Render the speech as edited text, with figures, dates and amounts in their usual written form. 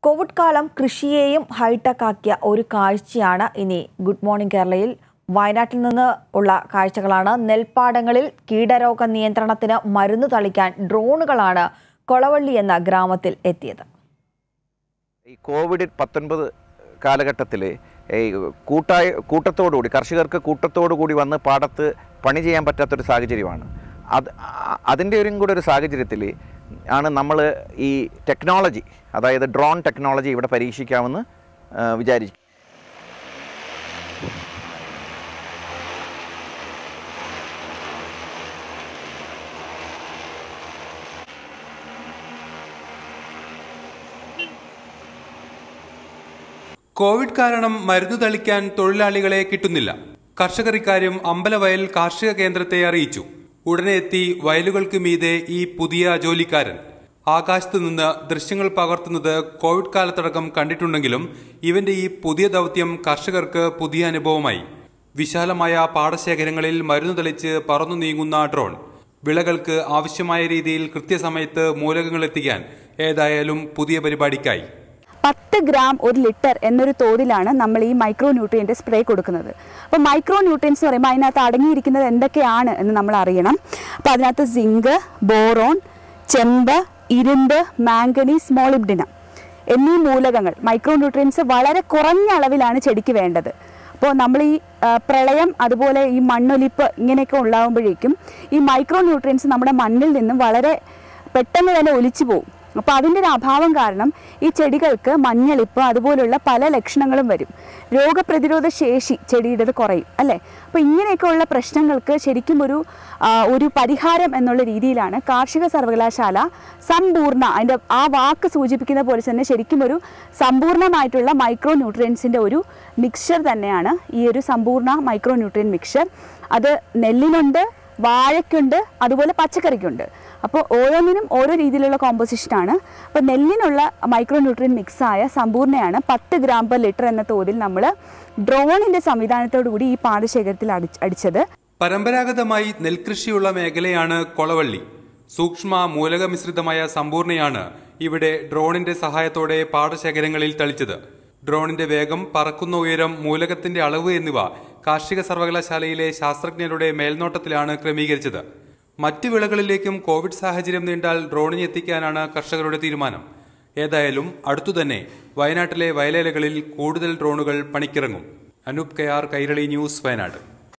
Covid കാലം കൃഷിയെയും hi tech ആക്കിയ ഒരു കാഴ്ചയാണ് ഇനി ഗുഡ് മോർണിംഗ് കേരളയിൽ. വയനാട്ടിൽ നിന്ന് ഉള്ള കാഴ്ചകളാണ്. നെൽപ്പാടങ്ങളിൽ കീടരോഗ നിയന്ത്രണത്തിന് മരുന്ന് തളിക്കാൻ ഡ്രോണുകളാണ് കൊളവള്ളി എന്ന ഗ്രാമത്തിൽ എത്തിയത്. ഈ കോവിഡ്-19 കാലഘട്ടത്തിൽ കൂട്ടത്തോടുകൂടി കർഷകർക്ക് കൂട്ടത്തോടുകൂടി വന്ന് പാടത്ത് പണി ചെയ്യാൻ പറ്റാത്തൊരു സാഹചര്യമാണ്. അതിൻ്റെ കൂടെ ഒരു സാഹചര്യത്തിൽ ആണ് നമ്മൾ ഈ ടെക്നോളജി, അതായത് ഡ്രോൺ ടെക്നോളജി ഇവിടെ പരീക്ഷിക്കാമെന്ന് വിചാരിച്ചു. കോവിഡ് കാരണം മരുന്ന് തളിക്കാൻ തൊഴിലാളികളെ കിട്ടുന്നില്ല. കർഷകർ ഇക്കാര്യം അമ്പലവയൽ കാർഷിക കേന്ദ്രത്തെ അറിയിച്ചു. ഉടനെ എത്തി വയലുകൾക്ക് മീതെ ഈ പുതിയ ജോലിക്കാരൻ. ആകാശത്ത് നിന്ന് ദൃശ്യങ്ങൾ പകർത്തുന്നത് കോവിഡ് കാലത്തടക്കം കണ്ടിട്ടുണ്ടെങ്കിലും ഇവന്റെ ഈ പുതിയ ദൗത്യം കർഷകർക്ക് പുതിയ അനുഭവമായി. വിശാലമായ പാടശേഖരങ്ങളിൽ മരുന്ന് തളിച്ച് പറന്നു നീങ്ങുന്ന ഡ്രോൺ വിളകൾക്ക് ആവശ്യമായ രീതിയിൽ കൃത്യസമയത്ത് മൂലകങ്ങൾ എത്തിക്കാൻ ഏതായാലും പുതിയ പരിപാടിക്കായി. 10 ഗ്രാം 1 ലിറ്റർ എന്നൊരു തോതിലാണ് നമ്മൾ ഈ മൈക്രോ ന്യൂട്രിയൻ്റ് സ്പ്രേ കൊടുക്കുന്നത്. അപ്പോൾ മൈക്രോ ന്യൂട്രിയൻസ് എന്ന് പറയുമ്പോൾ അതിനകത്ത് അടങ്ങിയിരിക്കുന്നത് എന്തൊക്കെയാണ് എന്ന് നമ്മൾ അറിയണം. അപ്പോൾ അതിനകത്ത് സിങ്ക്, ബോറോൺ, ചെമ്പ്, ഇരുമ്പ്, മാംഗനീസ്, മോളിബ്ഡിനം എന്നീ മൂലകങ്ങൾ, മൈക്രോ ന്യൂട്രിയൻസ് വളരെ കുറഞ്ഞ അളവിലാണ് ചെടിക്ക് വേണ്ടത്. അപ്പോൾ നമ്മൾ ഈ പ്രളയം, അതുപോലെ ഈ മണ്ണൊലിപ്പ് ഇങ്ങനെയൊക്കെ ഉണ്ടാകുമ്പോഴേക്കും ഈ മൈക്രോ ന്യൂട്രിയൻസ് നമ്മുടെ മണ്ണിൽ നിന്നും വളരെ പെട്ടെന്ന് തന്നെ ഒലിച്ചു പോകും. അപ്പോൾ അതിൻ്റെ ഒരു അഭാവം കാരണം ഈ ചെടികൾക്ക് മഞ്ഞളിപ്പ് അതുപോലുള്ള പല ലക്ഷണങ്ങളും വരും. രോഗപ്രതിരോധ ശേഷി ചെടിയുടേത് കുറയും, അല്ലേ? അപ്പോൾ ഇങ്ങനെയൊക്കെയുള്ള പ്രശ്നങ്ങൾക്ക് ശരിക്കും ഒരു പരിഹാരം എന്നുള്ള രീതിയിലാണ് കാർഷിക സർവകലാശാല സമ്പൂർണ്ണ, അതിൻ്റെ ആ വാക്ക് സൂചിപ്പിക്കുന്ന പോലെ തന്നെ ശരിക്കും ഒരു സമ്പൂർണ്ണമായിട്ടുള്ള മൈക്രോ ന്യൂട്രിയൻസിൻ്റെ ഒരു മിക്സ്ചർ തന്നെയാണ് ഈ ഒരു സമ്പൂർണ്ണ മൈക്രോ ന്യൂട്രിയൻ മിക്സ്ചർ. അത് നെല്ലിനുണ്ട്, വാഴയ്ക്കുണ്ട്, അതുപോലെ പച്ചക്കറിക്കുണ്ട്. അപ്പോൾ ഓരോന്നിനും ഓരോ രീതിയിലുള്ള കോമ്പോസിഷനാണ്. അപ്പോൾ നെല്ലിനുള്ള മൈക്രോ ന്യൂട്രിയൻ മിക്സായ സമ്പൂർണ്ണയാണ് 10 ഗ്രാം പെർ ലിറ്റർ എന്ന തോതിൽ നമ്മൾ ഡ്രോണിൻ്റെ സംവിധാനത്തോടു കൂടി ഈ പാടശേഖരത്തിൽ അടിച്ചത്. പരമ്പരാഗതമായി നെൽകൃഷിയുള്ള മേഖലയാണ് കൊളവള്ളി. സൂക്ഷ്മ മൂലക മിശ്രിതമായ സമ്പൂർണ്ണയാണ് ഇവിടെ ഡ്രോണിന്റെ സഹായത്തോടെ പാടശേഖരങ്ങളിൽ തളിച്ചത്. ഡ്രോണിന്റെ വേഗം, പറക്കുന്ന ഉയരം, മൂലകത്തിന്റെ അളവ് എന്നിവ കാർഷിക സർവകലാശാലയിലെ ശാസ്ത്രജ്ഞരുടെ മേൽനോട്ടത്തിലാണ് ക്രമീകരിച്ചത്. മറ്റു വിളകളിലേക്കും കോവിഡ് സാഹചര്യം നീണ്ടാൽ ഡ്രോണിനെ എത്തിക്കാനാണ് കർഷകരുടെ തീരുമാനം. ഏതായാലും അടുത്തുതന്നെ വയനാട്ടിലെ വയലേലകളിൽ കൂടുതൽ ഡ്രോണുകൾ പണിക്കിറങ്ങും. അനൂപ് കയാർ, കൈരളി ന്യൂസ്, വയനാട്.